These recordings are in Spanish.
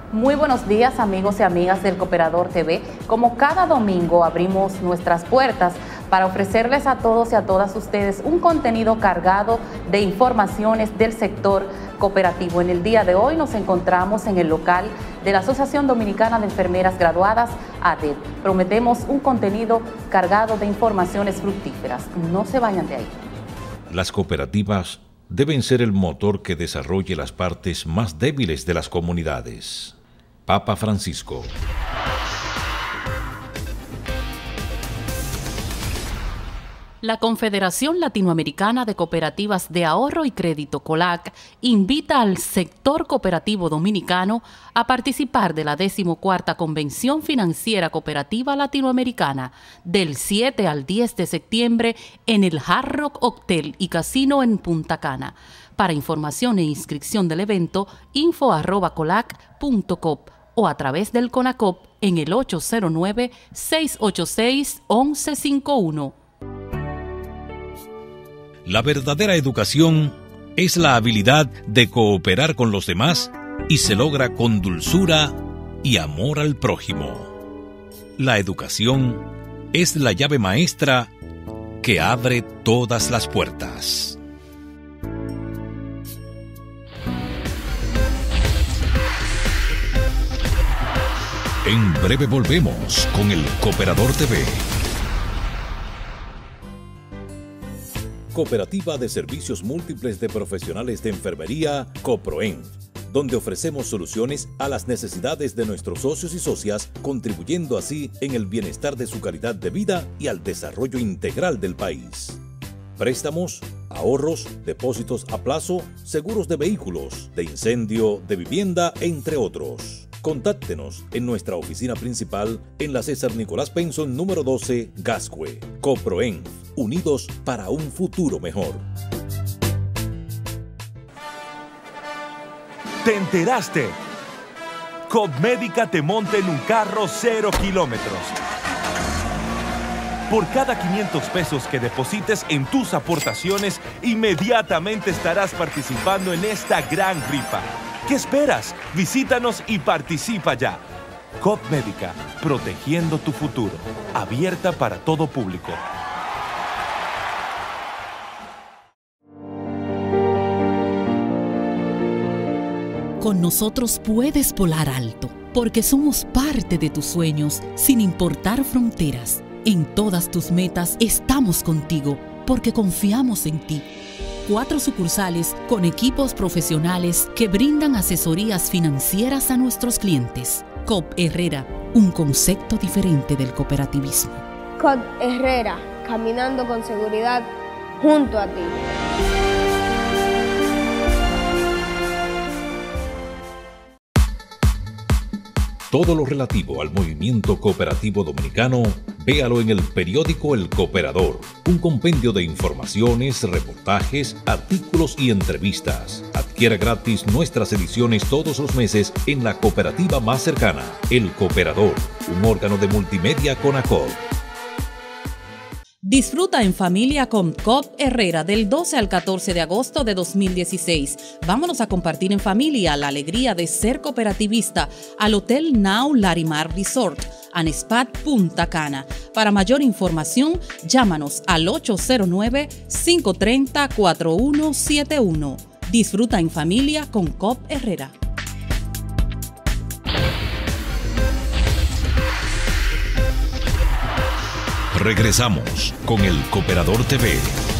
Muy buenos días, amigos y amigas del Cooperador TV. Como cada domingo abrimos nuestras puertas para ofrecerles a todos y a todas ustedes un contenido cargado de informaciones del sector cooperativo. En el día de hoy nos encontramos en el local de la Asociación Dominicana de Enfermeras Graduadas, ADEP. Prometemos un contenido cargado de informaciones fructíferas. No se vayan de ahí. Las cooperativas deben ser el motor que desarrolle las partes más débiles de las comunidades. Papa Francisco. La Confederación Latinoamericana de Cooperativas de Ahorro y Crédito, COLAC, invita al sector cooperativo dominicano a participar de la 14ª Convención Financiera Cooperativa Latinoamericana del 7 al 10 de septiembre en el Hard Rock Hotel y Casino en Punta Cana. Para información e inscripción del evento, info@colac.com o a través del CONACOP en el 809-686-1151. La verdadera educación es la habilidad de cooperar con los demás y se logra con dulzura y amor al prójimo. La educación es la llave maestra que abre todas las puertas. En breve volvemos con el Cooperador TV. Cooperativa de Servicios Múltiples de Profesionales de Enfermería, COPROENF, donde ofrecemos soluciones a las necesidades de nuestros socios y socias, contribuyendo así en el bienestar de su calidad de vida y al desarrollo integral del país. Préstamos, ahorros, depósitos a plazo, seguros de vehículos, de incendio, de vivienda, entre otros. Contáctenos en nuestra oficina principal en la César Nicolás Penson número 12, Gascue. COPROENF, unidos para un futuro mejor. ¿Te enteraste? Copmédica te monta en un carro 0 kilómetros. Por cada 500 pesos que deposites en tus aportaciones, inmediatamente estarás participando en esta gran rifa. ¿Qué esperas? Visítanos y participa ya. Copmédica, protegiendo tu futuro. Abierta para todo público. Con nosotros puedes volar alto, porque somos parte de tus sueños, sin importar fronteras. En todas tus metas estamos contigo, porque confiamos en ti. 4 sucursales con equipos profesionales que brindan asesorías financieras a nuestros clientes. COP Herrera, un concepto diferente del cooperativismo. COP Herrera, caminando con seguridad junto a ti. Todo lo relativo al movimiento cooperativo dominicano, véalo en el periódico El Cooperador, un compendio de informaciones, reportajes, artículos y entrevistas. Adquiera gratis nuestras ediciones todos los meses en la cooperativa más cercana. El Cooperador, un órgano de multimedia CONACOP. Disfruta en familia con COP Herrera del 12 al 14 de agosto de 2016. Vámonos a compartir en familia la alegría de ser cooperativista al Hotel Now Larimar Resort, Anespat Punta Cana. Para mayor información, llámanos al 809-530-4171. Disfruta en familia con COP Herrera. Regresamos con el Cooperador TV.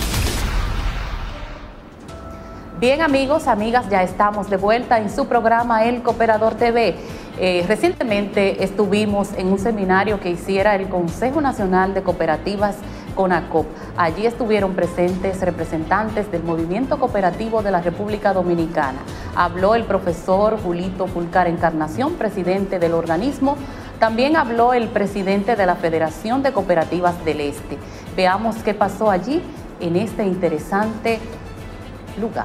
Bien, amigos, amigas, ya estamos de vuelta en su programa El Cooperador TV. Recientemente estuvimos en un seminario que hiciera el Consejo Nacional de Cooperativas CONACOP. Allí estuvieron presentes representantes del movimiento cooperativo de la República Dominicana. Habló el profesor Julito Fulcar Encarnación, presidente del organismo. También habló el presidente de la Federación de Cooperativas del Este. Veamos qué pasó allí en este interesante lugar.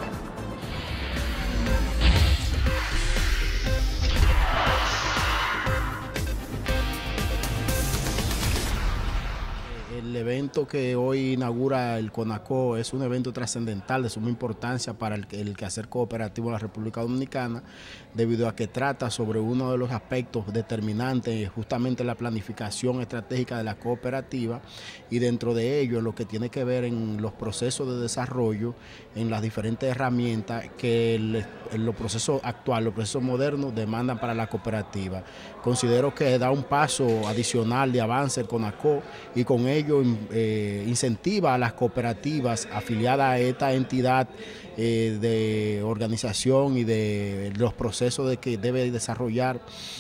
El evento que hoy inaugura el CONACO es un evento trascendental de suma importancia para el quehacer cooperativo en la República Dominicana, debido a que trata sobre uno de los aspectos determinantes, justamente la planificación estratégica de la cooperativa, y dentro de ello lo que tiene que ver en los procesos de desarrollo, en las diferentes herramientas que los procesos actuales, los procesos modernos demandan para la cooperativa. Considero que da un paso adicional de avance el CONACO y con ello incentiva a las cooperativas afiliadas a esta entidad de organización y de los procesos de que debe desarrollar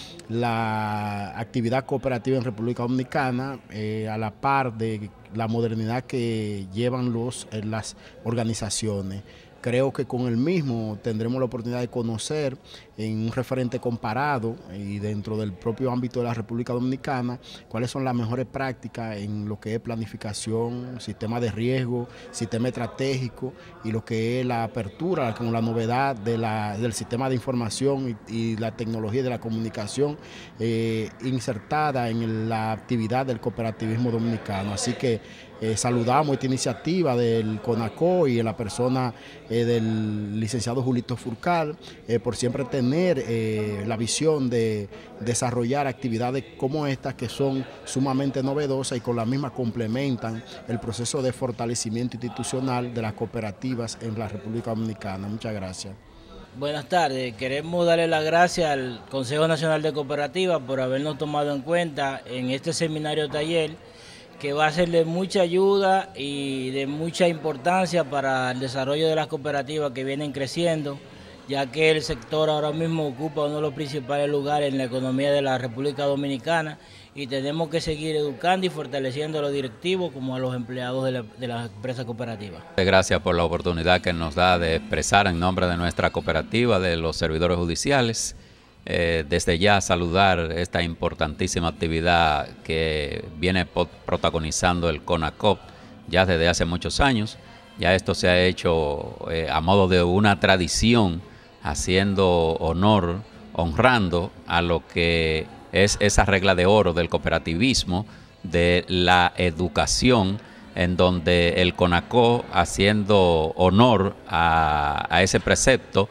la actividad cooperativa en República Dominicana, a la par de la modernidad que llevan las organizaciones. Creo que con el mismo tendremos la oportunidad de conocer en un referente comparado y dentro del propio ámbito de la República Dominicana cuáles son las mejores prácticas en lo que es planificación, sistema de riesgo, sistema estratégico y lo que es la apertura con la novedad del sistema de información y la tecnología de la comunicación insertada en la actividad del cooperativismo dominicano. Así que saludamos esta iniciativa del CONACO y en la persona del licenciado Julito Furcal por siempre tener la visión de desarrollar actividades como estas que son sumamente novedosas y con la misma complementan el proceso de fortalecimiento institucional de las cooperativas en la República Dominicana. Muchas gracias. Buenas tardes, queremos darle las gracias al Consejo Nacional de Cooperativas por habernos tomado en cuenta en este seminario taller, que va a ser de mucha ayuda y de mucha importancia para el desarrollo de las cooperativas que vienen creciendo, ya que el sector ahora mismo ocupa uno de los principales lugares en la economía de la República Dominicana y tenemos que seguir educando y fortaleciendo a los directivos como a los empleados de las empresas cooperativas. Gracias por la oportunidad que nos da de expresar en nombre de nuestra cooperativa, de los servidores judiciales. Desde ya saludar esta importantísima actividad que viene protagonizando el CONACO ya desde hace muchos años. Ya esto se ha hecho a modo de una tradición, haciendo honor, honrando a lo que es esa regla de oro del cooperativismo, de la educación, en donde el CONACO, haciendo honor a ese precepto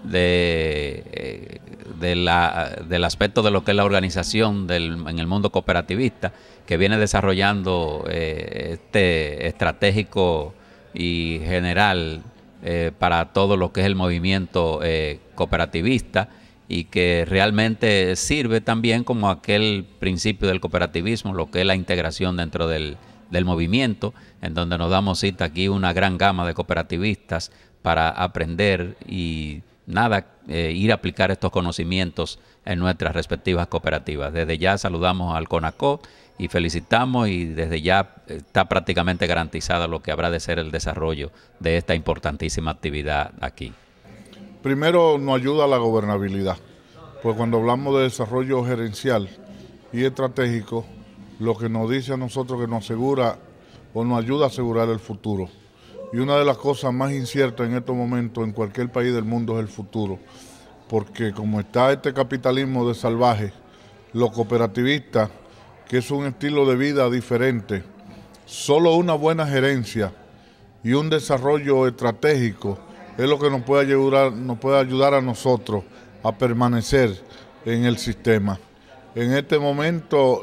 del aspecto de lo que es la organización en el mundo cooperativista, que viene desarrollando este estratégico y general para todo lo que es el movimiento cooperativista, y que realmente sirve también como aquel principio del cooperativismo, lo que es la integración dentro del movimiento, en donde nos damos cita aquí una gran gama de cooperativistas para aprender y ir a aplicar estos conocimientos en nuestras respectivas cooperativas. Desde ya saludamos al CONACO y felicitamos, y desde ya está prácticamente garantizado lo que habrá de ser el desarrollo de esta importantísima actividad aquí. Primero, nos ayuda a la gobernabilidad, pues cuando hablamos de desarrollo gerencial y estratégico, lo que nos dice a nosotros que nos asegura o nos ayuda a asegurar el futuro. Y una de las cosas más inciertas en estos momentos en cualquier país del mundo es el futuro, porque como está este capitalismo de salvaje, los cooperativistas, que es un estilo de vida diferente, solo una buena gerencia y un desarrollo estratégico es lo que nos puede ayudar a nosotros a permanecer en el sistema. En este momento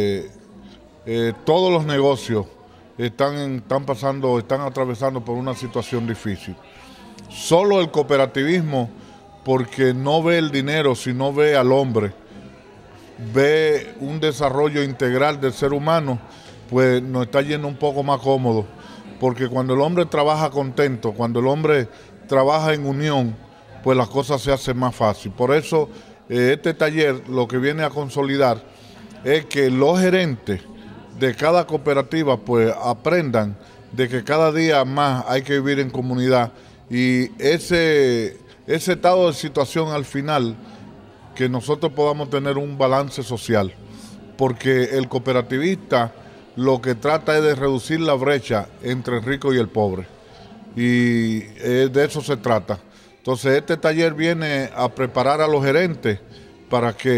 todos los negocios están atravesando por una situación difícil. Solo el cooperativismo, porque no ve el dinero, sino ve al hombre, ve un desarrollo integral del ser humano, pues nos está yendo un poco más cómodo, porque cuando el hombre trabaja contento, cuando el hombre trabaja en unión, pues las cosas se hacen más fácil. Por eso este taller lo que viene a consolidar es que los gerentes de cada cooperativa pues aprendan de que cada día más hay que vivir en comunidad, y ese estado de situación al final, que nosotros podamos tener un balance social, porque el cooperativista lo que trata es de reducir la brecha entre el rico y el pobre, y de eso se trata. Entonces este taller viene a preparar a los gerentes para que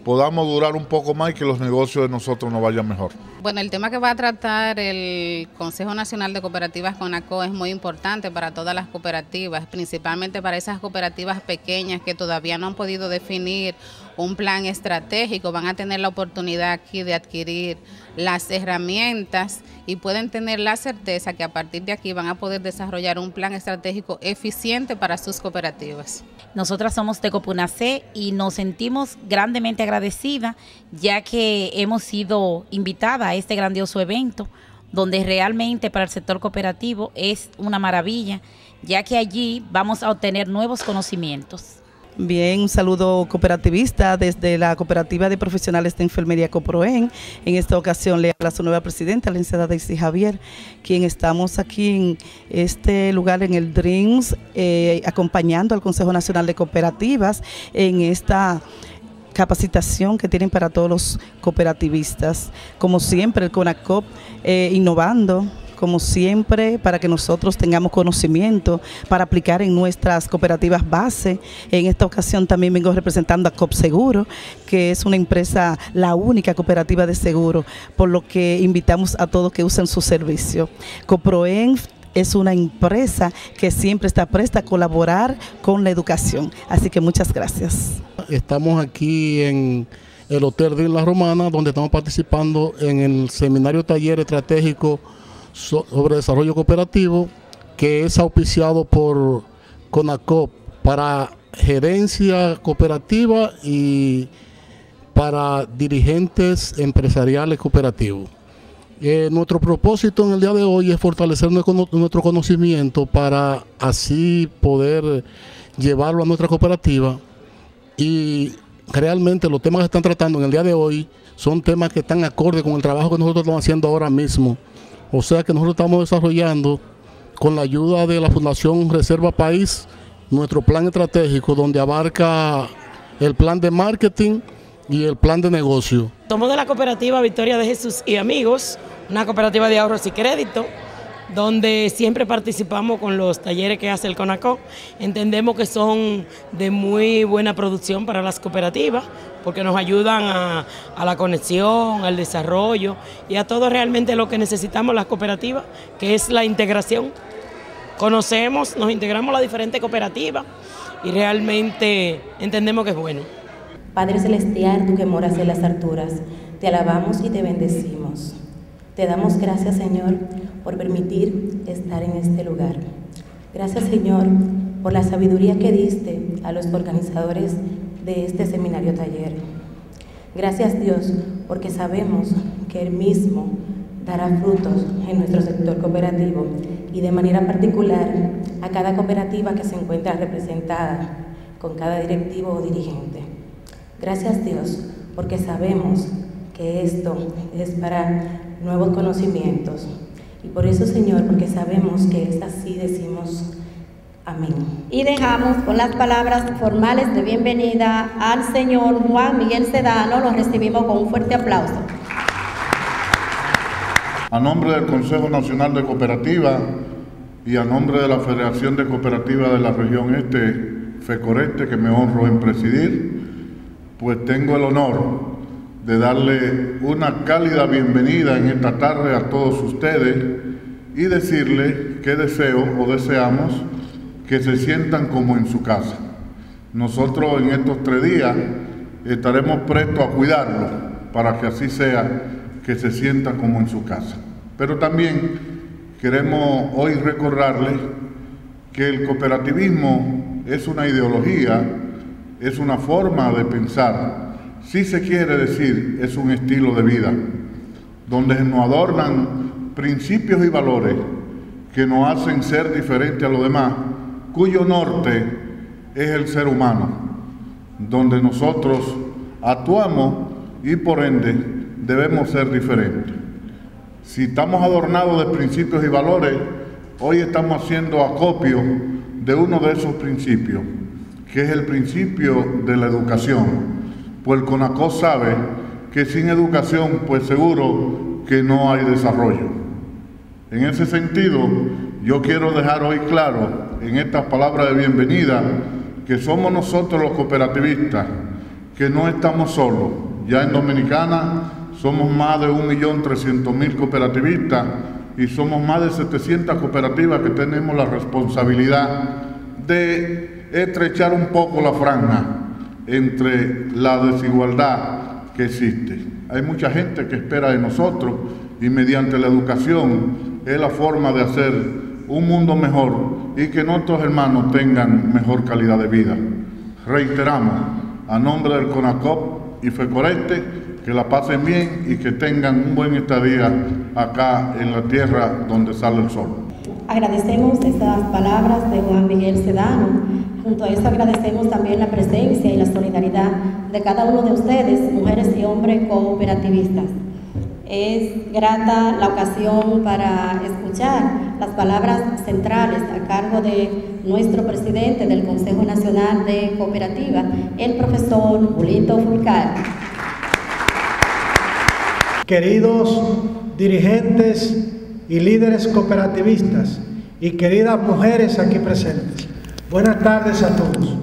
podamos durar un poco más y que los negocios de nosotros nos vayan mejor. Bueno, el tema que va a tratar el Consejo Nacional de Cooperativas CONACO es muy importante para todas las cooperativas, principalmente para esas cooperativas pequeñas que todavía no han podido definir un plan estratégico. Van a tener la oportunidad aquí de adquirir las herramientas y pueden tener la certeza que a partir de aquí van a poder desarrollar un plan estratégico eficiente para sus cooperativas. Nosotras somos de Copunacé y nos sentimos grandemente agradecidas, ya que hemos sido invitadas a este grandioso evento, donde realmente para el sector cooperativo es una maravilla, ya que allí vamos a obtener nuevos conocimientos. Bien, un saludo cooperativista desde la Cooperativa de Profesionales de Enfermería COPROEN. En esta ocasión le habla su nueva presidenta, la licenciada Daisy Javier, quien estamos aquí en este lugar en el DRIMS, acompañando al Consejo Nacional de Cooperativas en esta capacitación que tienen para todos los cooperativistas. Como siempre, el CONACOP innovando, como siempre, para que nosotros tengamos conocimiento para aplicar en nuestras cooperativas base. En esta ocasión también vengo representando a COPSeguro, que es una empresa, la única cooperativa de seguro, por lo que invitamos a todos que usen su servicio. COPROEN es una empresa que siempre está presta a colaborar con la educación. Así que muchas gracias. Estamos aquí en el Hotel de La Romana, donde estamos participando en el seminario taller estratégico sobre desarrollo cooperativo, que es auspiciado por CONACOP para gerencia cooperativa y para dirigentes empresariales cooperativos. Nuestro propósito en el día de hoy es fortalecer nuestro conocimiento para así poder llevarlo a nuestra cooperativa, y realmente los temas que están tratando en el día de hoy son temas que están acorde con el trabajo que nosotros estamos haciendo ahora mismo. O sea que nosotros estamos desarrollando, con la ayuda de la Fundación Reserva País, nuestro plan estratégico, donde abarca el plan de marketing y el plan de negocio. Somos de la cooperativa Victoria de Jesús y Amigos, una cooperativa de ahorros y crédito, donde siempre participamos con los talleres que hace el CONACO. Entendemos que son de muy buena producción para las cooperativas, porque nos ayudan a la conexión, al desarrollo y a todo realmente lo que necesitamos las cooperativas, que es la integración. Conocemos, nos integramos a las diferentes cooperativas y realmente entendemos que es bueno. Padre Celestial, tú que moras en las alturas, te alabamos y te bendecimos. Te damos gracias, Señor, por permitir estar en este lugar. Gracias, Señor, por la sabiduría que diste a los organizadores de este seminario taller. Gracias, Dios, porque sabemos que Él mismo dará frutos en nuestro sector cooperativo y de manera particular a cada cooperativa que se encuentra representada con cada directivo o dirigente. Gracias, Dios, porque sabemos que esto es para nuevos conocimientos. Y por eso, Señor, porque sabemos que es así, decimos amén. Y dejamos con las palabras formales de bienvenida al señor Juan Miguel Sedano. Lo recibimos con un fuerte aplauso. A nombre del Consejo Nacional de Cooperativas y a nombre de la Federación de Cooperativas de la Región Este, FECORESTE, que me honro en presidir, pues tengo el honor de darle una cálida bienvenida en esta tarde a todos ustedes y decirles que deseo o deseamos que se sientan como en su casa. Nosotros en estos 3 días estaremos prestos a cuidarlos para que así sea, que se sientan como en su casa. Pero también queremos hoy recordarles que el cooperativismo es una ideología, es una forma de pensar. Si se quiere decir, es un estilo de vida, donde nos adornan principios y valores que nos hacen ser diferentes a los demás, cuyo norte es el ser humano, donde nosotros actuamos y por ende debemos ser diferentes. Si estamos adornados de principios y valores, hoy estamos haciendo acopio de uno de esos principios, que es el principio de la educación. Pues el CONACO sabe que sin educación, pues seguro que no hay desarrollo. En ese sentido, yo quiero dejar hoy claro, en estas palabras de bienvenida, que somos nosotros los cooperativistas que no estamos solos. Ya en Dominicana somos más de 1.300.000 cooperativistas y somos más de 700 cooperativas que tenemos la responsabilidad de estrechar un poco la franja entre la desigualdad que existe. Hay mucha gente que espera de nosotros y mediante la educación es la forma de hacer un mundo mejor y que nuestros hermanos tengan mejor calidad de vida. Reiteramos, a nombre del CONACOP y FECORESTE, que la pasen bien y que tengan un buen estadía acá en la tierra donde sale el sol. Agradecemos estas palabras de Juan Miguel Sedano. Junto a eso agradecemos también la presencia y la solidaridad de cada uno de ustedes, mujeres y hombres cooperativistas. Es grata la ocasión para escuchar las palabras centrales a cargo de nuestro presidente del Consejo Nacional de Cooperativas, el profesor Julito Fulcar. Queridos dirigentes y líderes cooperativistas y queridas mujeres aquí presentes, buenas tardes a todos.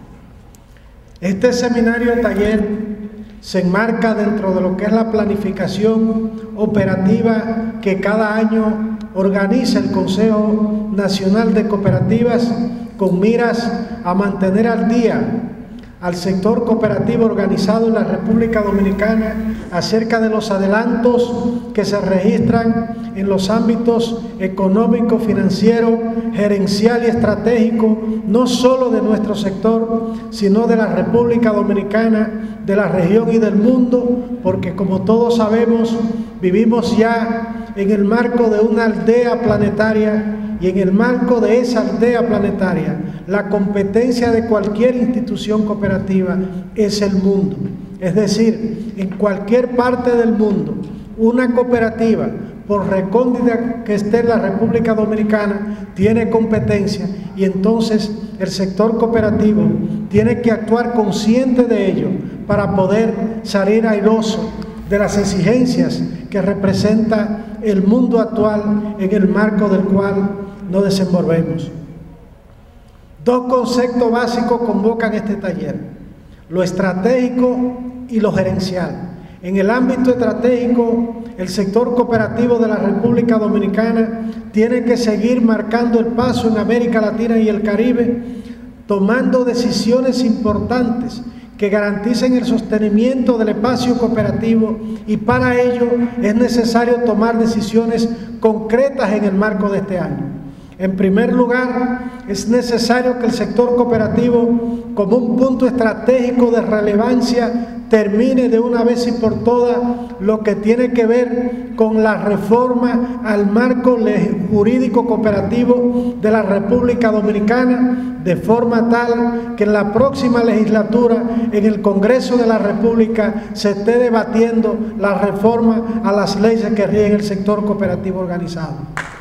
Este seminario taller se enmarca dentro de lo que es la planificación operativa que cada año organiza el Consejo Nacional de Cooperativas con miras a mantener al día al sector cooperativo organizado en la República Dominicana acerca de los adelantos que se registran en los ámbitos económico, financiero, gerencial y estratégico, no solo de nuestro sector, sino de la República Dominicana, de la región y del mundo, porque como todos sabemos, vivimos ya en el marco de una aldea planetaria y en el marco de esa aldea planetaria, la competencia de cualquier institución cooperativa es el mundo. Es decir, en cualquier parte del mundo, una cooperativa, por recóndita que esté en la República Dominicana, tiene competencia y entonces el sector cooperativo tiene que actuar consciente de ello para poder salir airoso de las exigencias que representa el mundo actual en el marco del cual nos desenvolvemos. Dos conceptos básicos convocan este taller: lo estratégico y lo gerencial. En el ámbito estratégico, el sector cooperativo de la República Dominicana tiene que seguir marcando el paso en América Latina y el Caribe, tomando decisiones importantes que garanticen el sostenimiento del espacio cooperativo, y para ello es necesario tomar decisiones concretas en el marco de este año. En primer lugar, es necesario que el sector cooperativo, como un punto estratégico de relevancia, termine de una vez y por todas lo que tiene que ver con la reforma al marco jurídico cooperativo de la República Dominicana, de forma tal que en la próxima legislatura, en el Congreso de la República, se esté debatiendo la reforma a las leyes que rigen el sector cooperativo organizado.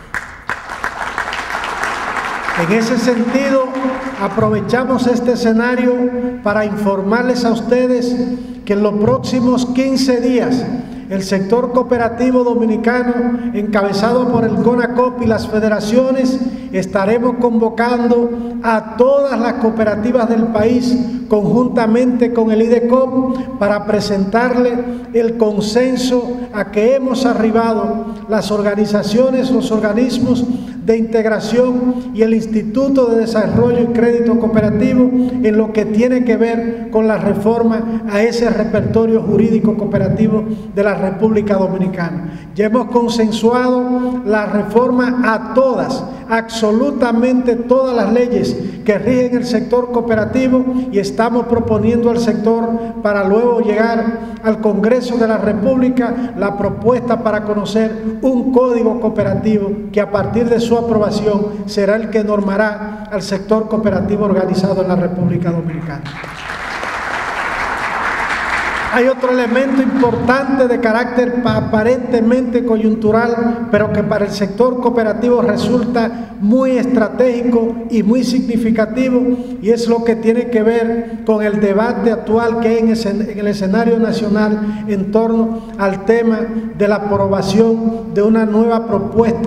En ese sentido, aprovechamos este escenario para informarles a ustedes que en los próximos 15 días el sector cooperativo dominicano, encabezado por el CONACOP y las federaciones, estaremos convocando a todas las cooperativas del país conjuntamente con el IDECOP para presentarle el consenso a que hemos arribado las organizaciones, los organismos de integración y el Instituto de Desarrollo y Crédito Cooperativo en lo que tiene que ver con la reforma a ese repertorio jurídico cooperativo de la República Dominicana. Ya hemos consensuado la reforma a todas, absolutamente todas las leyes que rigen el sector cooperativo, y estamos proponiendo al sector para luego llegar al Congreso de la República la propuesta para conocer un código cooperativo que a partir de su aprobación será el que normará al sector cooperativo organizado en la República Dominicana. Hay otro elemento importante de carácter aparentemente coyuntural, pero que para el sector cooperativo resulta muy estratégico y muy significativo, y es lo que tiene que ver con el debate actual que hay en el escenario nacional en torno al tema de la aprobación de una nueva propuesta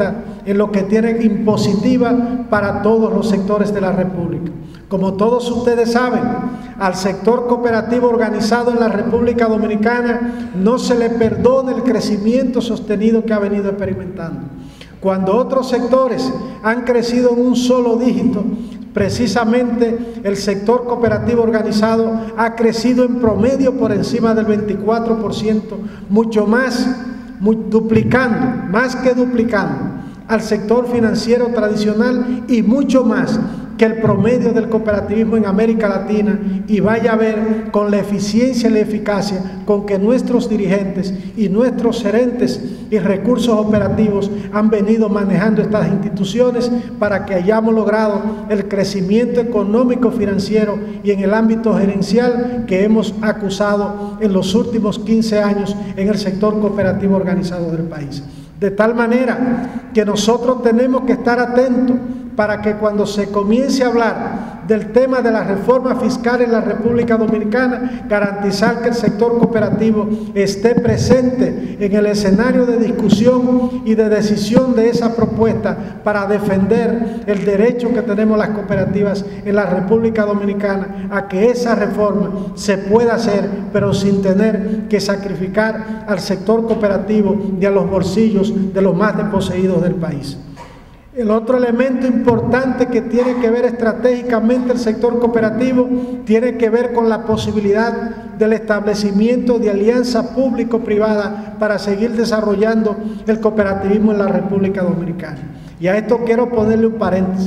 en lo que tiene impositiva para todos los sectores de la República. Como todos ustedes saben, al sector cooperativo organizado en la República Dominicana no se le perdona el crecimiento sostenido que ha venido experimentando. Cuando otros sectores han crecido en un solo dígito, precisamente el sector cooperativo organizado ha crecido en promedio por encima del 24%, mucho más, duplicando, más que duplicando al sector financiero tradicional y mucho más que el promedio del cooperativismo en América Latina, y vaya a ver con la eficiencia y la eficacia con que nuestros dirigentes y nuestros gerentes y recursos operativos han venido manejando estas instituciones para que hayamos logrado el crecimiento económico, financiero y en el ámbito gerencial que hemos acusado en los últimos 15 años en el sector cooperativo organizado del país. De tal manera que nosotros tenemos que estar atentos para que cuando se comience a hablar del tema de la reforma fiscal en la República Dominicana, garantizar que el sector cooperativo esté presente en el escenario de discusión y de decisión de esa propuesta para defender el derecho que tenemos las cooperativas en la República Dominicana a que esa reforma se pueda hacer, pero sin tener que sacrificar al sector cooperativo y a los bolsillos de los más desposeídos del país. El otro elemento importante que tiene que ver estratégicamente el sector cooperativo tiene que ver con la posibilidad del establecimiento de alianza público-privada para seguir desarrollando el cooperativismo en la República Dominicana. Y a esto quiero ponerle un paréntesis.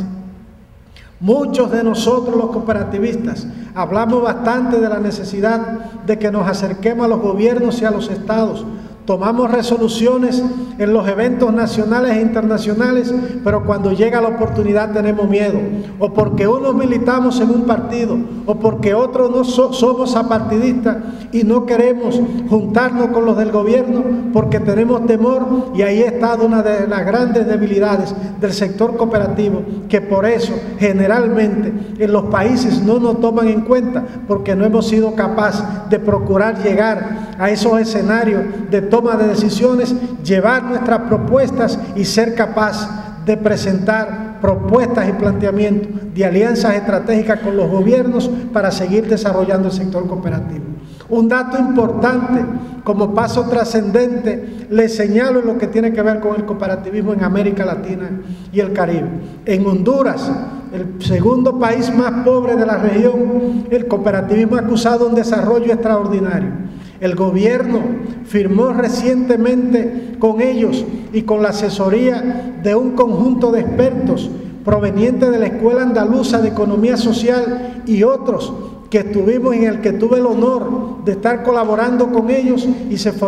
Muchos de nosotros los cooperativistas hablamos bastante de la necesidad de que nos acerquemos a los gobiernos y a los estados. Tomamos resoluciones en los eventos nacionales e internacionales, pero cuando llega la oportunidad tenemos miedo, o porque unos militamos en un partido, o porque otros no somos apartidistas y no queremos juntarnos con los del gobierno porque tenemos temor, y ahí está una de las grandes debilidades del sector cooperativo, que por eso generalmente en los países no nos toman en cuenta, porque no hemos sido capaces de procurar llegar a esos escenarios de toma de decisiones, llevar nuestras propuestas y ser capaz de presentar propuestas y planteamientos de alianzas estratégicas con los gobiernos para seguir desarrollando el sector cooperativo. Un dato importante, como paso trascendente, les señalo en lo que tiene que ver con el cooperativismo en América Latina y el Caribe. En Honduras, el segundo país más pobre de la región, el cooperativismo ha acusado un desarrollo extraordinario. El gobierno firmó recientemente con ellos y con la asesoría de un conjunto de expertos provenientes de la Escuela Andaluza de Economía Social y otros que estuvimos, en el que tuve el honor de estar colaborando con ellos, y se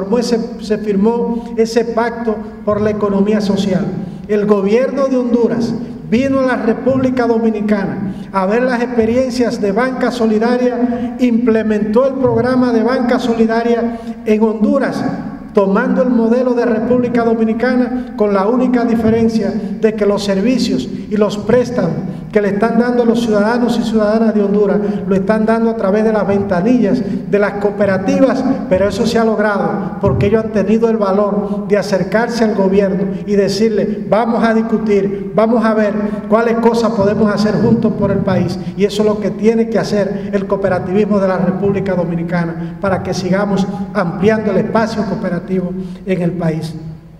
firmó ese pacto por la economía social. El gobierno de Honduras vino a la República Dominicana a ver las experiencias de banca solidaria, implementó el programa de banca solidaria en Honduras, tomando el modelo de República Dominicana, con la única diferencia de que los servicios y los préstamos que le están dando a los ciudadanos y ciudadanas de Honduras lo están dando a través de las ventanillas de las cooperativas, pero eso se ha logrado porque ellos han tenido el valor de acercarse al gobierno y decirle: vamos a discutir, vamos a ver cuáles cosas podemos hacer juntos por el país, y eso es lo que tiene que hacer el cooperativismo de la República Dominicana para que sigamos ampliando el espacio cooperativo en el país.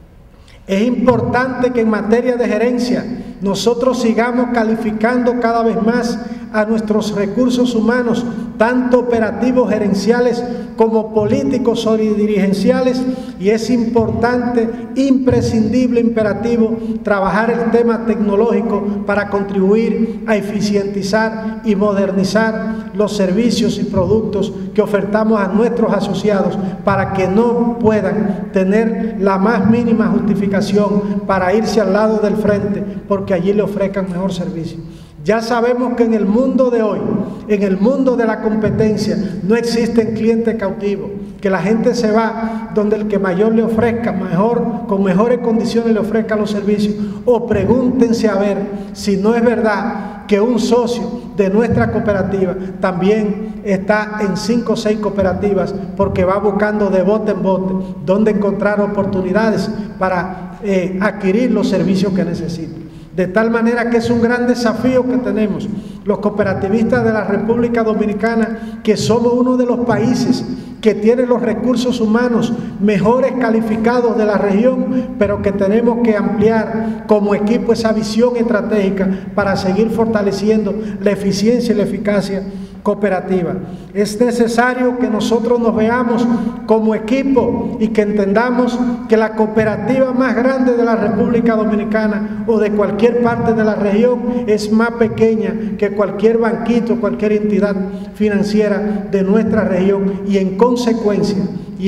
Es importante que en materia de gerencia nosotros sigamos calificando cada vez más a nuestros recursos humanos, tanto operativos gerenciales como políticos o dirigenciales, y es importante, imprescindible, imperativo, trabajar el tema tecnológico para contribuir a eficientizar y modernizar los servicios y productos que ofertamos a nuestros asociados, para que no puedan tener la más mínima justificación para irse al lado del frente, porque allí le ofrezcan mejor servicio. Ya sabemos que en el mundo de hoy, en el mundo de la competencia, no existen clientes cautivos. que la gente se va donde el que mayor le ofrezca, con mejores condiciones le ofrezca los servicios, o pregúntense a ver si no es verdad que un socio de nuestra cooperativa también está en 5 o 6 cooperativas porque va buscando de bote en bote dónde encontrar oportunidades para adquirir los servicios que necesita. De tal manera que es un gran desafío que tenemos los cooperativistas de la República Dominicana, que somos uno de los países que tiene los recursos humanos mejores calificados de la región, pero que tenemos que ampliar como equipo esa visión estratégica para seguir fortaleciendo la eficiencia y la eficacia cooperativa. Es necesario que nosotros nos veamos como equipo y que entendamos que la cooperativa más grande de la República Dominicana o de cualquier parte de la región es más pequeña que cualquier banquito, cualquier entidad financiera de nuestra región, y en consecuencia,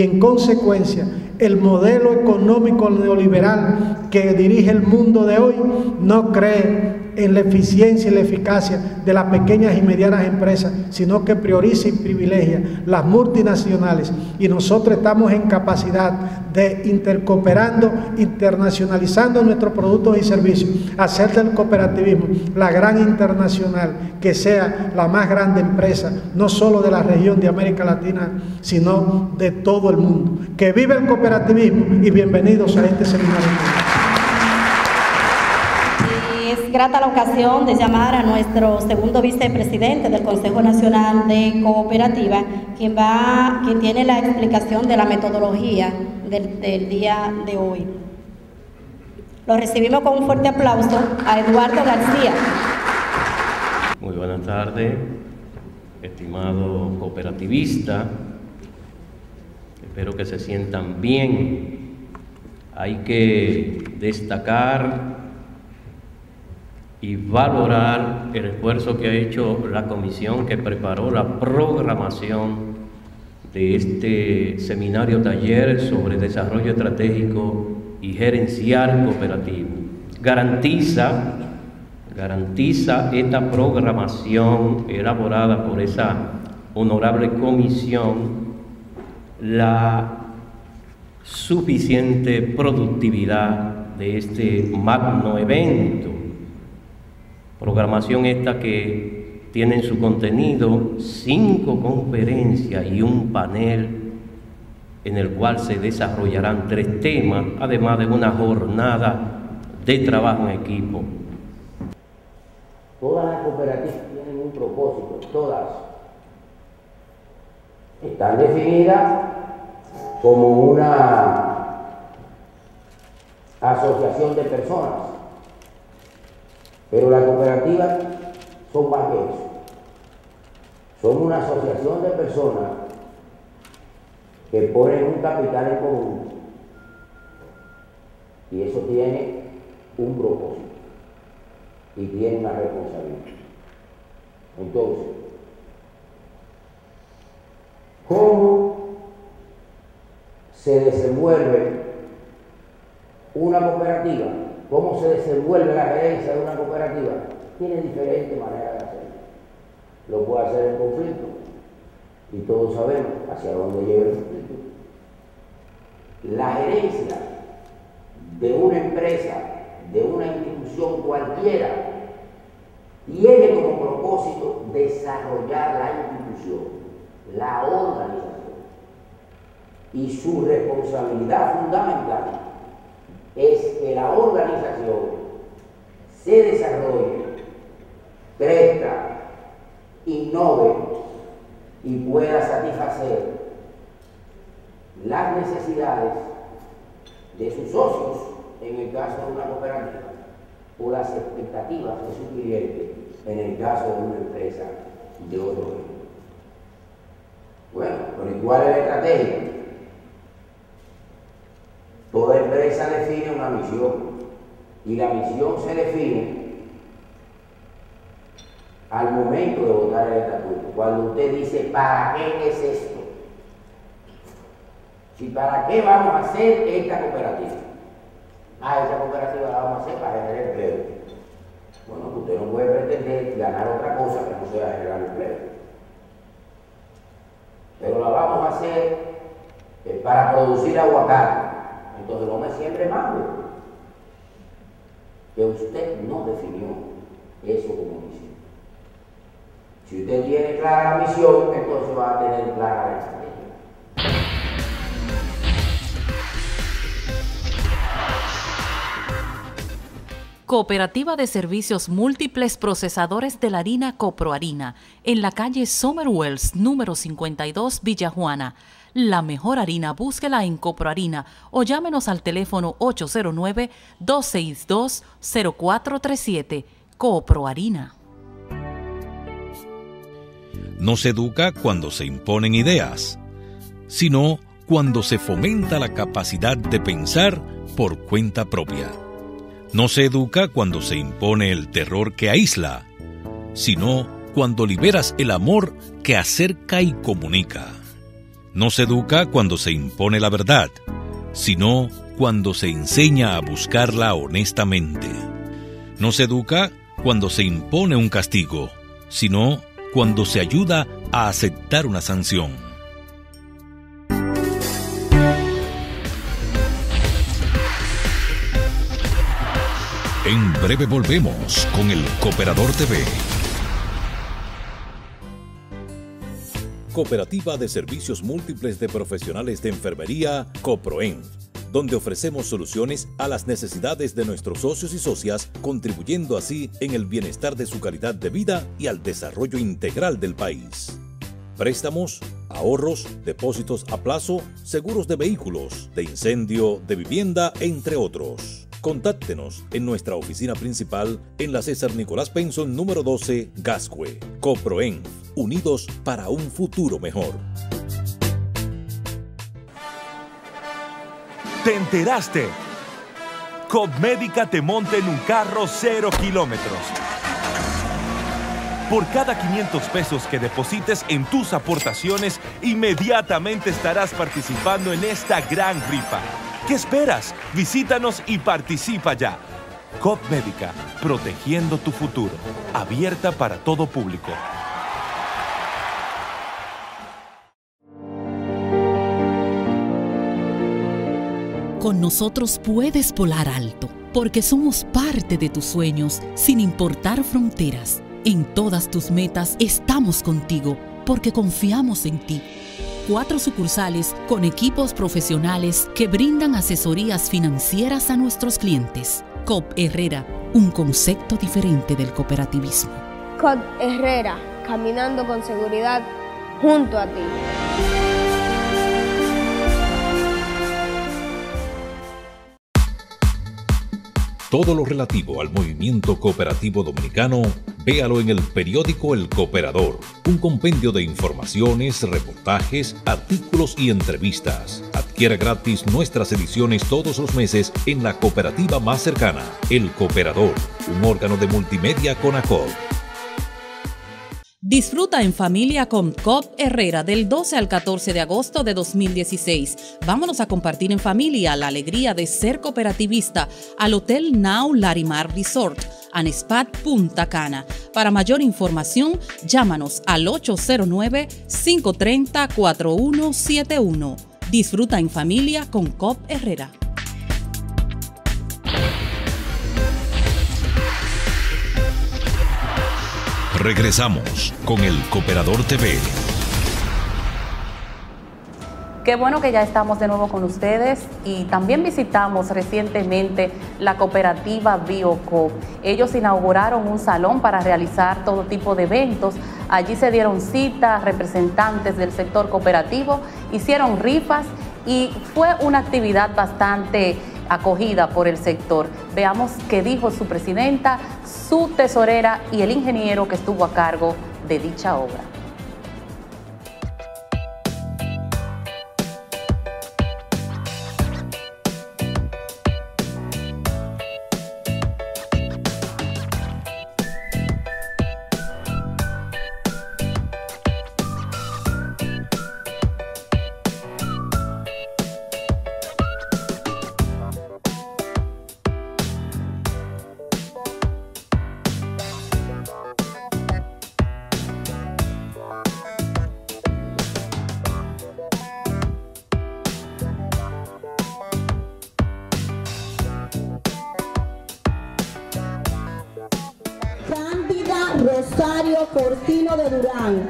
el modelo económico neoliberal que dirige el mundo de hoy no cree en la eficiencia y la eficacia de las pequeñas y medianas empresas, sino que prioriza y privilegia las multinacionales, y nosotros estamos en capacidad de intercooperando, internacionalizando nuestros productos y servicios, hacer del cooperativismo la gran internacional, que sea la más grande empresa, no solo de la región de América Latina, sino de todo el mundo. Que vive el cooperativismo y bienvenidos a este seminario. Es grata la ocasión de llamar a nuestro segundo vicepresidente del Consejo Nacional de Cooperativa, quien tiene la explicación de la metodología del día de hoy. Lo recibimos con un fuerte aplauso a Eduardo García. Muy buenas tardes, estimado cooperativista. Espero que se sientan bien. Hay que destacar y valorar el esfuerzo que ha hecho la comisión que preparó la programación de este seminario taller sobre desarrollo estratégico y gerencial cooperativo. Garantiza esta programación elaborada por esa honorable comisión la suficiente productividad de este magno evento. Programación esta que tiene en su contenido 5 conferencias y un panel en el cual se desarrollarán 3 temas, además de una jornada de trabajo en equipo. Todas las cooperativas tienen un propósito, todas. Están definidas como una asociación de personas, pero las cooperativas son más que eso. Son una asociación de personas que ponen un capital en común, y eso tiene un propósito y tiene una responsabilidad. Entonces, ¿cómo se desenvuelve una cooperativa? ¿Cómo se desenvuelve la gerencia de una cooperativa? Tiene diferentes maneras de hacerlo. Lo puede hacer en conflicto, y todos sabemos hacia dónde lleva el conflicto. La gerencia de una empresa, de una institución cualquiera, tiene como propósito desarrollar la institución, la organización, y su responsabilidad fundamental es que la organización se desarrolle, crezca, innove y pueda satisfacer las necesidades de sus socios, en el caso de una cooperativa, o las expectativas de sus clientes, en el caso de una empresa de otro tipo. Bueno, pero ¿cuál es la estrategia? Toda empresa define una misión, y la misión se define al momento de votar el estatuto. Cuando usted dice, ¿para qué es esto? Si para qué vamos a hacer esta cooperativa. Esta cooperativa la vamos a hacer para generar empleo. Bueno, usted no puede pretender ganar otra cosa que no sea generar empleo. Pero la vamos a hacer para producir aguacate. Entonces no me siembre mango. Que usted no definió eso como misión. Si usted tiene clara la misión, entonces va a tener clara la estrategia. Cooperativa de Servicios Múltiples Procesadores de la Harina Coproharina, en la calle Summerwells, número 52, Villajuana. La mejor harina, búsquela en Coproharina o llámenos al teléfono 809-262-0437. Coproharina. No se educa cuando se imponen ideas, sino cuando se fomenta la capacidad de pensar por cuenta propia. No se educa cuando se impone el terror que aísla, sino cuando liberas el amor que acerca y comunica. No se educa cuando se impone la verdad, sino cuando se enseña a buscarla honestamente. No se educa cuando se impone un castigo, sino cuando se ayuda a aceptar una sanción. En breve volvemos con el Cooperador TV. Cooperativa de Servicios Múltiples de Profesionales de Enfermería, COPROENF, donde ofrecemos soluciones a las necesidades de nuestros socios y socias, contribuyendo así en el bienestar de su calidad de vida y al desarrollo integral del país. Préstamos, ahorros, depósitos a plazo, seguros de vehículos, de incendio, de vivienda, entre otros. Contáctenos en nuestra oficina principal en la César Nicolás Penson número 12, Gascue. COPROENF, unidos para un futuro mejor. ¿Te enteraste? Copmédica te monta en un carro 0 kilómetros. Por cada 500 pesos que deposites en tus aportaciones, inmediatamente estarás participando en esta gran rifa. ¿Qué esperas? Visítanos y participa ya. Copmédica, protegiendo tu futuro. Abierta para todo público. Con nosotros puedes volar alto, porque somos parte de tus sueños, sin importar fronteras. En todas tus metas estamos contigo, porque confiamos en ti. 4 sucursales con equipos profesionales que brindan asesorías financieras a nuestros clientes. COP Herrera, un concepto diferente del cooperativismo. COP Herrera, caminando con seguridad junto a ti. Todo lo relativo al movimiento cooperativo dominicano, véalo en el periódico El Cooperador, un compendio de informaciones, reportajes, artículos y entrevistas. Adquiera gratis nuestras ediciones todos los meses en la cooperativa más cercana. El Cooperador, un órgano de multimedia CONACOP. Disfruta en familia con COP Herrera del 12 al 14 de agosto de 2016. Vámonos a compartir en familia la alegría de ser cooperativista al Hotel Now Larimar Resort, Anespat Punta Cana. Para mayor información, llámanos al 809-530-4171. Disfruta en familia con COP Herrera. Regresamos con el Cooperador TV. Qué bueno que ya estamos de nuevo con ustedes y también visitamos recientemente la cooperativa BioCoop. Ellos inauguraron un salón para realizar todo tipo de eventos. Allí se dieron cita representantes del sector cooperativo, hicieron rifas y fue una actividad bastante acogida por el sector. Veamos qué dijo su presidenta, su tesorera y el ingeniero que estuvo a cargo de dicha obra. Porcino de Durán.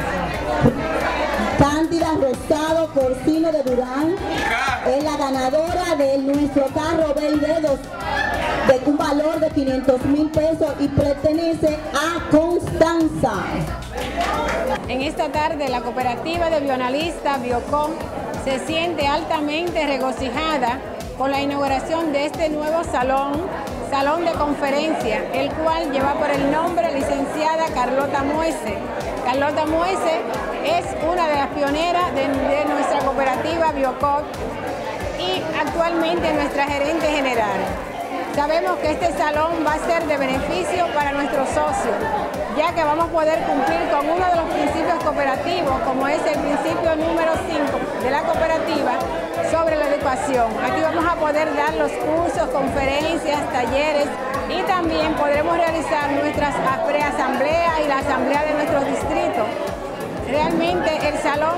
Cándida Rosado Porcino de Durán es la ganadora de nuestro carro verde de un valor de 500,000 pesos y pertenece a Constanza. En esta tarde la cooperativa de bioanalistas Biocom se siente altamente regocijada con la inauguración de este nuevo salón de conferencia, el cual lleva por el nombre licenciada Carlota Muese. Carlota Muese es una de las pioneras de nuestra cooperativa Biocop y actualmente nuestra gerente general. Sabemos que este salón va a ser de beneficio para nuestros socios, ya que vamos a poder cumplir con uno de los principios cooperativos, como es el principio número 5 de la cooperativa sobre la educación. Aquí vamos a poder dar los cursos, conferencias, talleres y también podremos realizar nuestras preasambleas y la asamblea de nuestros distritos. Realmente el salón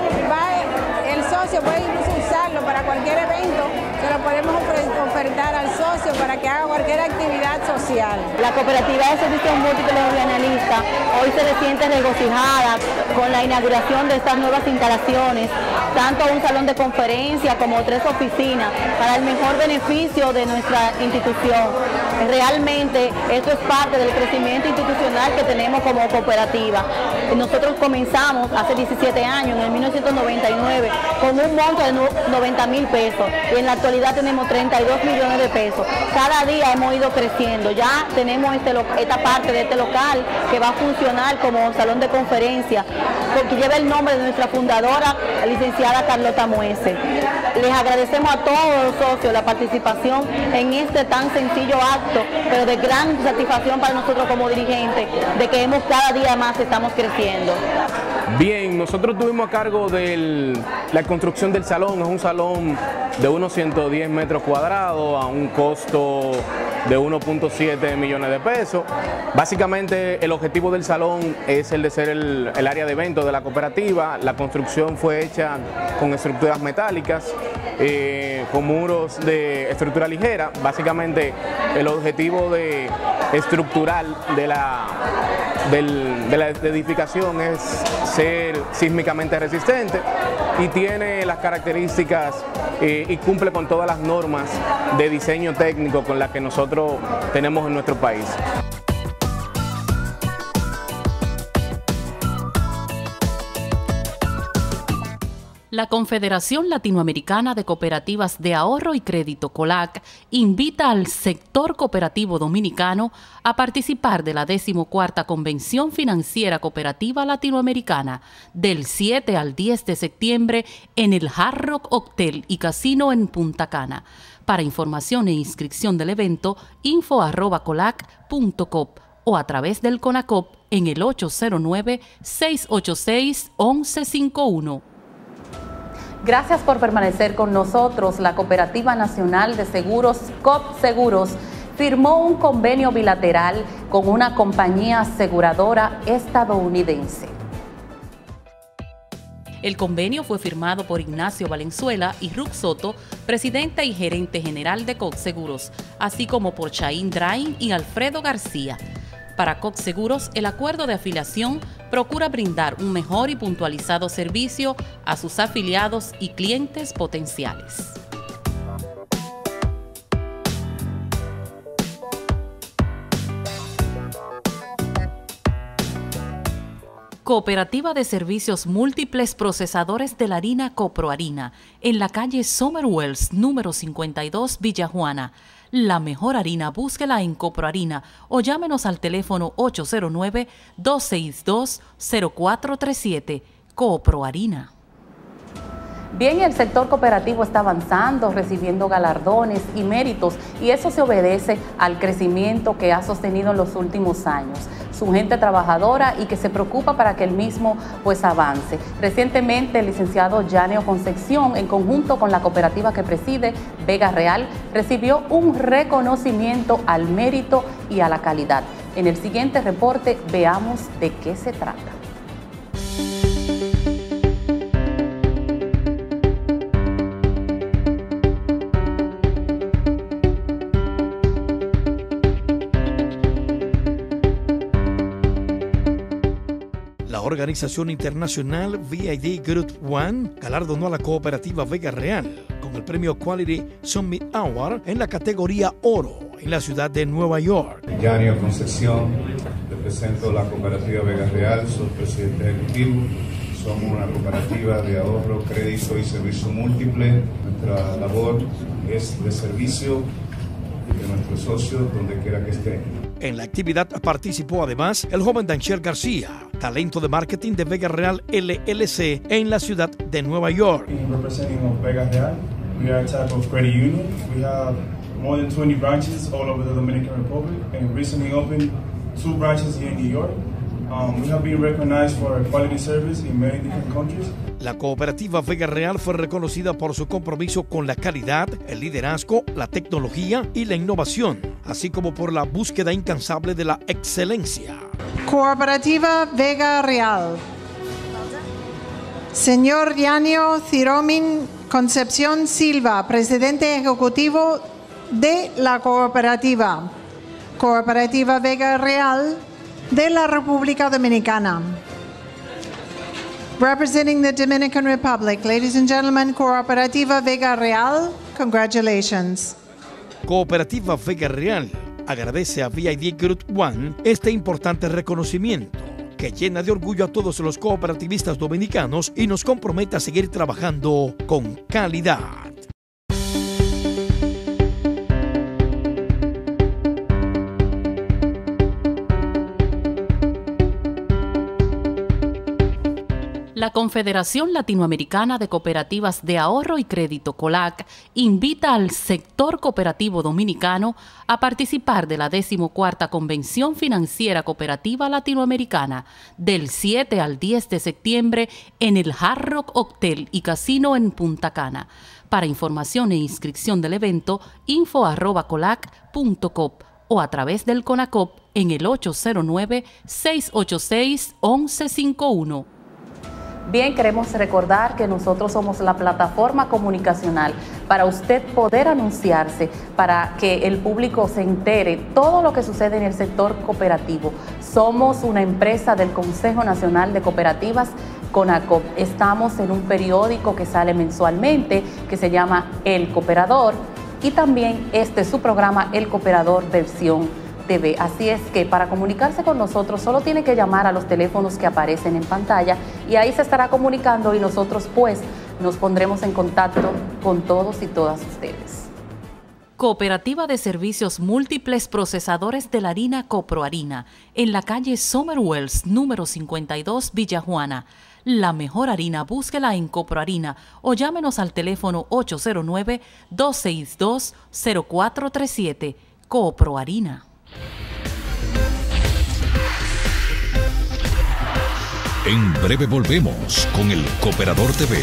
el socio puede incluso usarlo para cualquier evento, se lo podemos ofertar al socio para que haga cualquier actividad social. La cooperativa de servicios múltiples de bioanalistas hoy se siente regocijada con la inauguración de estas nuevas instalaciones, tanto un salón de conferencia como 3 oficinas, para el mejor beneficio de nuestra institución. Realmente esto es parte del crecimiento institucional que tenemos como cooperativa. Nosotros comenzamos hace 17 años, en el 1999, con un monto de 90,000 pesos y en la actualidad tenemos 32 millones de pesos. Cada día hemos ido creciendo, ya tenemos esta parte de este local que va a funcionar como salón de conferencia, porque lleva el nombre de nuestra fundadora, la licenciada Carlota Muese. Les agradecemos a todos los socios la participación en este tan sencillo acto, pero de gran satisfacción para nosotros como dirigentes, de que cada día más estamos creciendo. Bien, nosotros tuvimos a cargo de la construcción del salón. Es un salón de unos 110 metros cuadrados a un costo de 1.7 millones de pesos. Básicamente el objetivo del salón es el de ser el área de eventos de la cooperativa. La construcción fue hecha con estructuras metálicas, con muros de estructura ligera. Básicamente el objetivo estructural de la edificación es ser sísmicamente resistente y tiene las características y cumple con todas las normas de diseño técnico con las que nosotros tenemos en nuestro país. La Confederación Latinoamericana de Cooperativas de Ahorro y Crédito, COLAC, invita al sector cooperativo dominicano a participar de la 14ª Convención Financiera Cooperativa Latinoamericana del 7 al 10 de septiembre en el Hard Rock Hotel y Casino en Punta Cana. Para información e inscripción del evento, info@colac.coop o a través del CONACOP en el 809-686-1151. Gracias por permanecer con nosotros. La Cooperativa Nacional de Seguros, COP Seguros, firmó un convenio bilateral con una compañía aseguradora estadounidense. El convenio fue firmado por Ignacio Valenzuela y Ruth Soto, presidente y gerente general de COP Seguros, así como por Chaín Drain y Alfredo García. Para COP Seguros, el acuerdo de afiliación procura brindar un mejor y puntualizado servicio a sus afiliados y clientes potenciales. Cooperativa de Servicios Múltiples Procesadores de la Harina Coproharina, en la calle Summerwells, número 52, Villa Juana. La mejor harina, búsquela en Coproharina o llámenos al teléfono 809-262-0437. Coproharina. Bien, el sector cooperativo está avanzando, recibiendo galardones y méritos, y eso se obedece al crecimiento que ha sostenido en los últimos años. Su gente trabajadora y que se preocupa para que el mismo avance. Recientemente el licenciado Yaneo Concepción, en conjunto con la cooperativa que preside, Vega Real, recibió un reconocimiento al mérito y a la calidad. En el siguiente reporte veamos de qué se trata. La organización internacional VID Group One galardonó a la cooperativa Vega Real con el premio Quality Summit Award en la categoría Oro en la ciudad de Nueva York. Yanio Concepción, represento la cooperativa Vega Real, soy presidente ejecutivo. Somos una cooperativa de ahorro, crédito y servicio múltiple. Nuestra labor es de servicio de nuestros socios donde quiera que estén. En la actividad participó además el joven Dancher García, talento de marketing de Vega Real LLC en la ciudad de Nueva York. Representing Vega Real, we are a type of credit union. We have more than 20 branches all over the Dominican Republic and recently opened 2 branches here in New York. We have been recognized for our quality service in many different countries. La cooperativa Vega Real fue reconocida por su compromiso con la calidad, el liderazgo, la tecnología y la innovación, así como por la búsqueda incansable de la excelencia. Cooperativa Vega Real. Señor Yanio Ciromin Concepción Silva, presidente ejecutivo de la cooperativa. Cooperativa Vega Real de la República Dominicana. Representing the Dominican Republic, ladies and gentlemen, Cooperativa Vega Real, congratulations. Cooperativa Vega Real agradece a VID Group One este importante reconocimiento que llena de orgullo a todos los cooperativistas dominicanos y nos compromete a seguir trabajando con calidad. La Confederación Latinoamericana de Cooperativas de Ahorro y Crédito, COLAC, invita al sector cooperativo dominicano a participar de la 14ª Convención Financiera Cooperativa Latinoamericana del 7 al 10 de septiembre en el Hard Rock Hotel y Casino en Punta Cana. Para información e inscripción del evento, info@colac.com o a través del CONACOP en el 809-686-1151. Bien, queremos recordar que nosotros somos la plataforma comunicacional para usted poder anunciarse, para que el público se entere todo lo que sucede en el sector cooperativo. Somos una empresa del Consejo Nacional de Cooperativas, CONACOP. Estamos en un periódico que sale mensualmente, que se llama El Cooperador, y también este es su programa El Cooperador Versión TV. Así es que para comunicarse con nosotros solo tiene que llamar a los teléfonos que aparecen en pantalla y ahí se estará comunicando y nosotros pues nos pondremos en contacto con todos y todas ustedes. Cooperativa de Servicios Múltiples Procesadores de la Harina Coproharina, en la calle Summerwells, número 52, Villa Juana. La mejor harina, búsquela en Coproharina o llámenos al teléfono 809-262-0437. Coproharina. En breve volvemos con el Cooperador TV.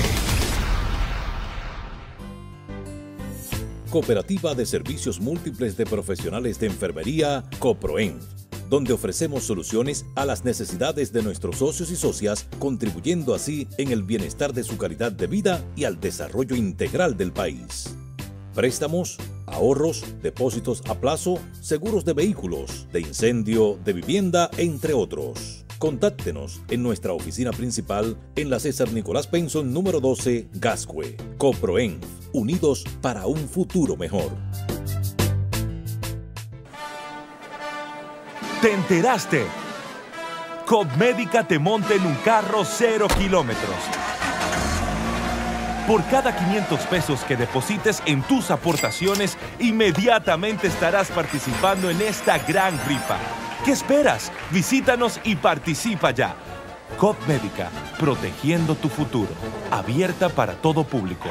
Cooperativa de Servicios Múltiples de Profesionales de Enfermería, COPROENF, donde ofrecemos soluciones a las necesidades de nuestros socios y socias, contribuyendo así en el bienestar de su calidad de vida y al desarrollo integral del país. Préstamos, ahorros, depósitos a plazo, seguros de vehículos, de incendio, de vivienda, entre otros. Contáctenos en nuestra oficina principal en la César Nicolás Penson número 12, Gascue. COPROENF, unidos para un futuro mejor. ¿Te enteraste? Copmédica te monta en un carro 0 kilómetros. Por cada 500 pesos que deposites en tus aportaciones, inmediatamente estarás participando en esta gran rifa. ¿Qué esperas? Visítanos y participa ya. Copmédica, protegiendo tu futuro. Abierta para todo público.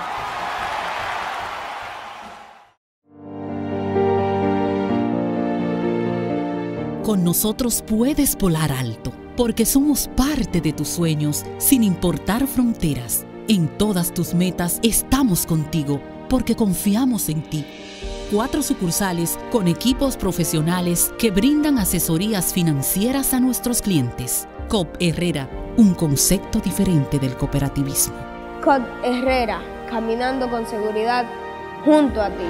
Con nosotros puedes volar alto, porque somos parte de tus sueños, sin importar fronteras. En todas tus metas estamos contigo, porque confiamos en ti. 4 sucursales con equipos profesionales que brindan asesorías financieras a nuestros clientes. COP Herrera, un concepto diferente del cooperativismo. COP Herrera, caminando con seguridad junto a ti.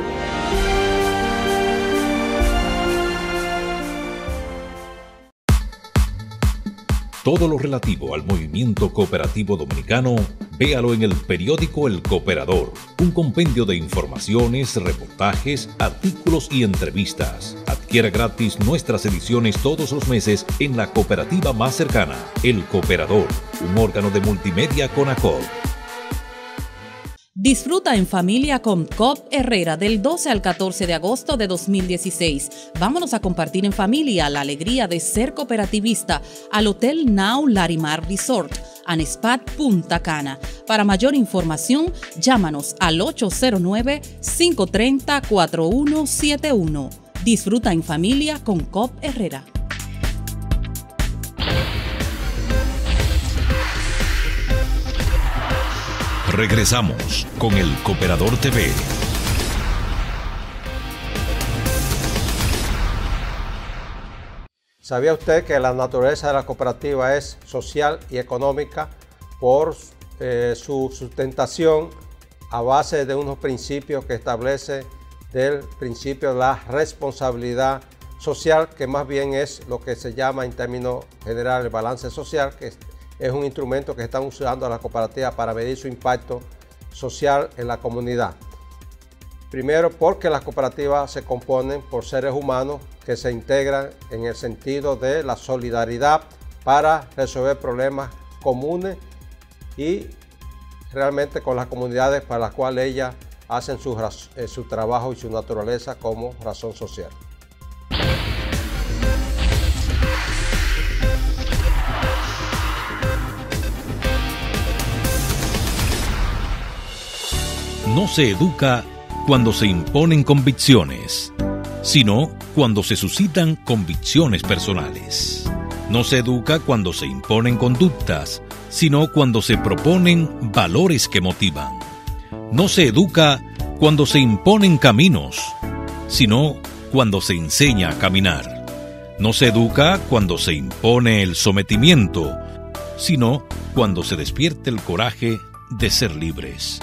Todo lo relativo al movimiento cooperativo dominicano, véalo en el periódico El Cooperador, un compendio de informaciones, reportajes, artículos y entrevistas. Adquiera gratis nuestras ediciones todos los meses en la cooperativa más cercana. El Cooperador, un órgano de multimedia Conacol. Disfruta en familia con COP Herrera del 12 al 14 de agosto de 2016. Vámonos a compartir en familia la alegría de ser cooperativista al Hotel Now Larimar Resort, Anespat Punta Cana. Para mayor información, llámanos al 809-530-4171. Disfruta en familia con COP Herrera. Regresamos con el Cooperador TV. ¿Sabía usted que la naturaleza de la cooperativa es social y económica por su sustentación a base de unos principios que establece del principio de la responsabilidad social, que más bien es lo que se llama en términos generales el balance social, que es un instrumento que están usando las cooperativas para medir su impacto social en la comunidad? Primero, porque las cooperativas se componen por seres humanos que se integran en el sentido de la solidaridad para resolver problemas comunes y realmente con las comunidades para las cuales ellas hacen su trabajo y su naturaleza como razón social. No se educa cuando se imponen convicciones, sino cuando se suscitan convicciones personales. No se educa cuando se imponen conductas, sino cuando se proponen valores que motivan. No se educa cuando se imponen caminos, sino cuando se enseña a caminar. No se educa cuando se impone el sometimiento, sino cuando se despierta el coraje de ser libres.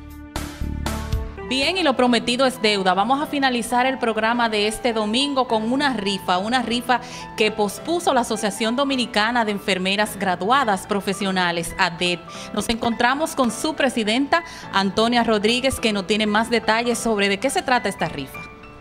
Bien, y lo prometido es deuda. Vamos a finalizar el programa de este domingo con una rifa que pospuso la Asociación Dominicana de Enfermeras Graduadas Profesionales, ADEP. Nos encontramos con su presidenta, Antonia Rodríguez, que nos tiene más detalles sobre de qué se trata esta rifa.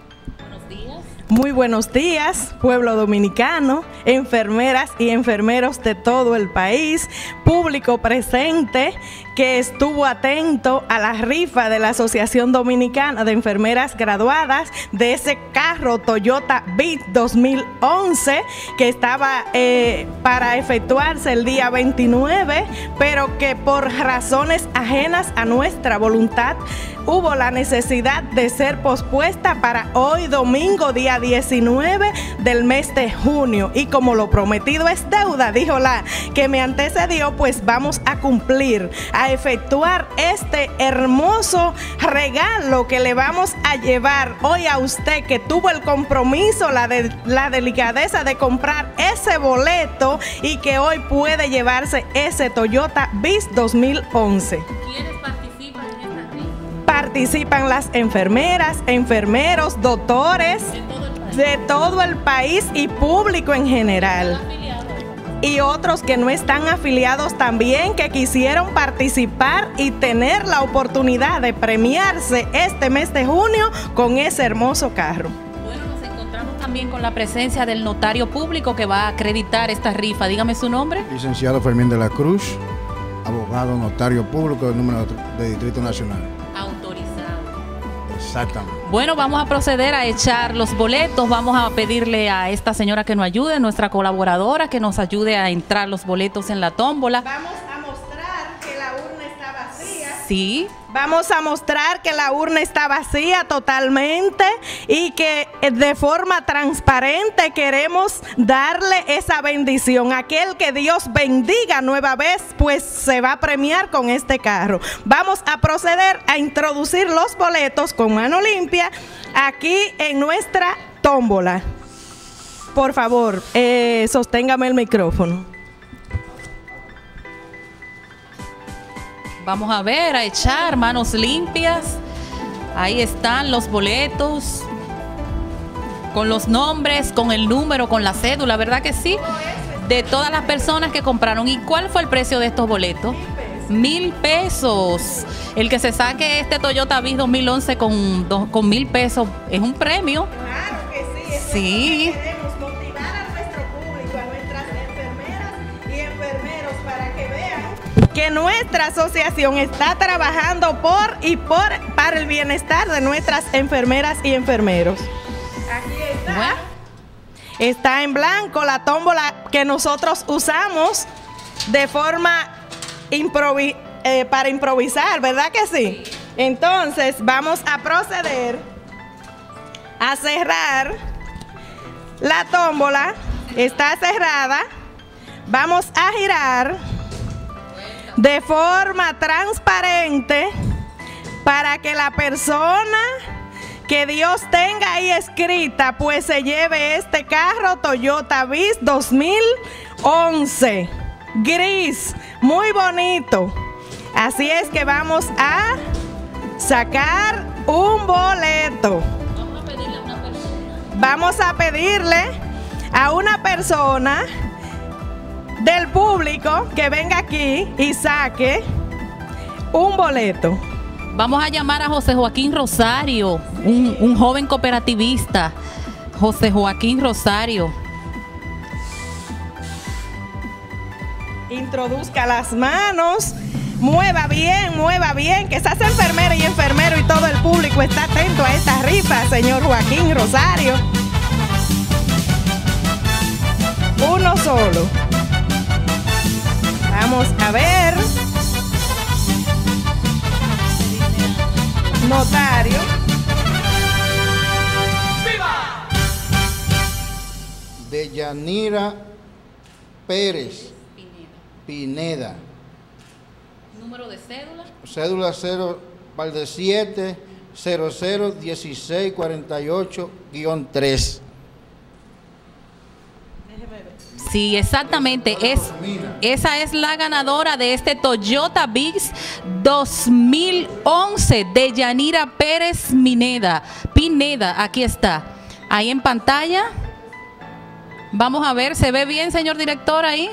Muy buenos días, pueblo dominicano, enfermeras y enfermeros de todo el país, público presente que estuvo atento a la rifa de la Asociación Dominicana de Enfermeras Graduadas de ese carro Toyota Beat 2011 que estaba para efectuarse el día 29, pero que por razones ajenas a nuestra voluntad hubo la necesidad de ser pospuesta para hoy domingo, día 19 del mes de junio. Y como lo prometido es deuda, dijo la que me antecedió, pues vamos a cumplir, a efectuar este hermoso regalo que le vamos a llevar hoy a usted que tuvo el compromiso, la delicadeza de comprar ese boleto y que hoy puede llevarse ese Toyota Beat 2011. ¿Quiénes participan en esta rifa? Participan las enfermeras, enfermeros, doctores de todo el país y público en general. Y otros que no están afiliados también, que quisieron participar y tener la oportunidad de premiarse este mes de junio con ese hermoso carro. Bueno, nos encontramos también con la presencia del notario público que va a acreditar esta rifa. Dígame su nombre. Licenciado Fermín de la Cruz, abogado notario público del número de Distrito Nacional. Autorizado. Exactamente. Bueno, vamos a proceder a echar los boletos. Vamos a pedirle a esta señora que nos ayude, nuestra colaboradora, que nos ayude a entrar los boletos en la tómbola. Vamos a mostrar que la urna está vacía. Sí. Vamos a mostrar que la urna está vacía totalmente y que de forma transparente queremos darle esa bendición. Aquel que Dios bendiga nueva vez, pues se va a premiar con este carro. Vamos a proceder a introducir los boletos con mano limpia aquí en nuestra tómbola. Por favor, sosténgame el micrófono. Vamos a ver, a echar manos limpias. Ahí están los boletos, con los nombres, con el número, con la cédula, ¿verdad que sí? de todas las personas que compraron. ¿Y cuál fue el precio de estos boletos? 1,000 pesos. El que se saque este Toyota Biz 2011 con 1,000 pesos es un premio. Claro que sí. Sí. Queremos motivar a nuestro público, a nuestras enfermeras y enfermeros para que vean que nuestra asociación está trabajando para el bienestar de nuestras enfermeras y enfermeros. Aquí está. Bueno. Está en blanco la tómbola que nosotros usamos de forma para improvisar, ¿verdad que sí? Entonces vamos a proceder a cerrar la tómbola. Está cerrada. Vamos a girar de forma transparente para que la persona que Dios tenga ahí escrita pues se lleve este carro Toyota Biz 2011 gris, muy bonito. Así es que vamos a sacar un boleto. Vamos a pedirle a una persona del público que venga aquí y saque un boleto. Vamos a llamar a José Joaquín Rosario, un joven cooperativista. José Joaquín Rosario. Introduzca las manos, mueva bien, que esas enfermeras y enfermeros y todo el público está atento a esta rifa, señor Joaquín Rosario. Uno solo. Vamos a ver. Notario. ¡Viva! Deyanira Pérez Pineda. Número de cédula. Cédula 0-7 001648-3. Sí, exactamente. Esa es la ganadora de este Toyota Biz 2011 de Yanira Pérez Pineda. Aquí está. Ahí en pantalla. Vamos a ver, ¿se ve bien, señor director, ahí?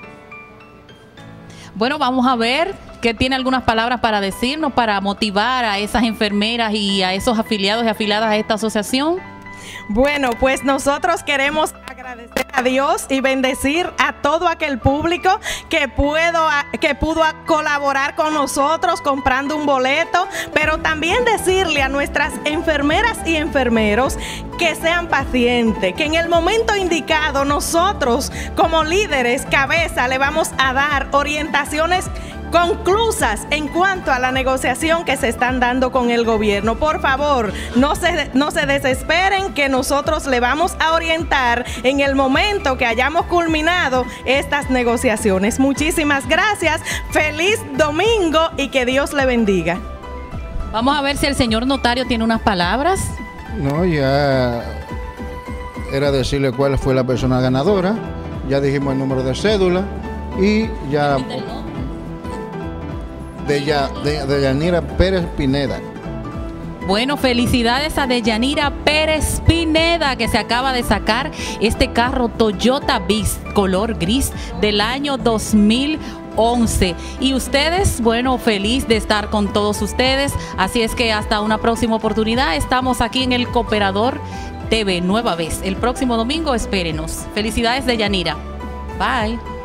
Bueno, vamos a ver que tiene algunas palabras para decirnos, para motivar a esas enfermeras y a esos afiliados y afiliadas a esta asociación. Bueno, pues nosotros queremos agradecer a Dios y bendecir a todo aquel público que pudo colaborar con nosotros comprando un boleto, pero también decirle a nuestras enfermeras y enfermeros que sean pacientes, que en el momento indicado nosotros como líderes cabeza le vamos a dar orientaciones conclusas en cuanto a la negociación que se están dando con el gobierno. Por favor, no se desesperen, que nosotros le vamos a orientar en el momento que hayamos culminado estas negociaciones. Muchísimas gracias, feliz domingo y que Dios le bendiga. Vamos a ver si el señor notario tiene unas palabras. No, ya era decirle cuál fue la persona ganadora, ya dijimos el número de cédula y ya... de Yanira Pérez Pineda. Bueno, felicidades a Deyanira Pérez Pineda, que se acaba de sacar este carro Toyota Biz color gris del año 2011. Y ustedes, bueno, feliz de estar con todos ustedes. Así es que hasta una próxima oportunidad. Estamos aquí en el Cooperador TV nueva vez. El próximo domingo espérenos. Felicidades, Deyanira. Bye.